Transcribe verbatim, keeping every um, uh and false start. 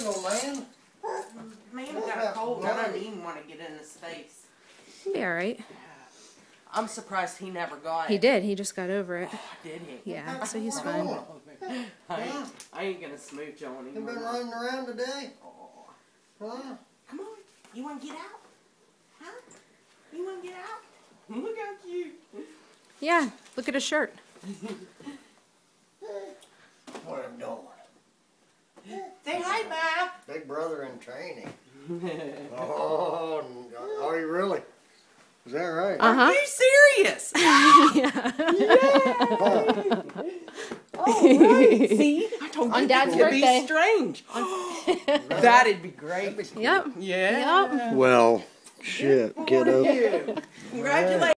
little man. Man got a cold. I don't even want to get in his face. He'll be alright. I'm surprised he never got it. He did. He just got over it. Oh, did he? Yeah, so he's fine. I ain't, I ain't gonna smooch on him. You been running around today? Oh. Huh? Come on. You want to get out? Huh? You want to get out? Look how cute. Yeah, look at his shirt. What a dog. Say hi, Bob. Big brother in training. Oh, are you really? Is that right? Uh-huh. Are you serious? Yeah. Oh, right. See? I told On you Dad's it could birthday. be strange. That'd be great. Yep. Yeah. Yep. Well, shit, kiddo. Congratulations.